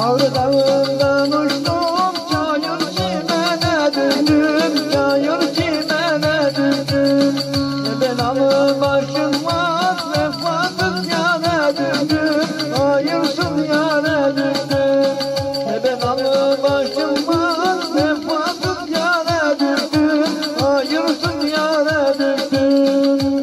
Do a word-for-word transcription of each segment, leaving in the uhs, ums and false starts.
Ağrı dağından uçtum, çayır çimene düştüm, çayır çimene düştüm. Ne belalı başım var, vefasız yâre düştüm, hayırsız yâre düştüm. Ne belalı başım var, vefasız yâre düştüm, hayırsız yâre düştüm.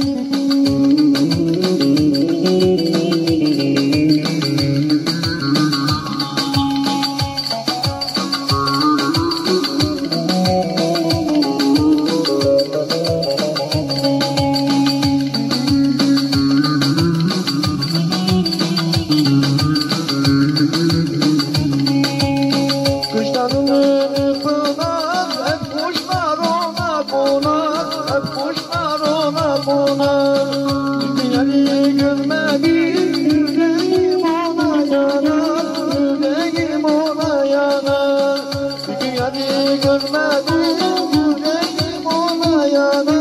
Kuşlarını kılar, hep kuşlar ona konar, hep kuşlar ona konar. Dünyayı görmedim, yüreğim ona yanar, yüreğim ona yanar. Dünyayı görmedim, yüreğim ona yanar.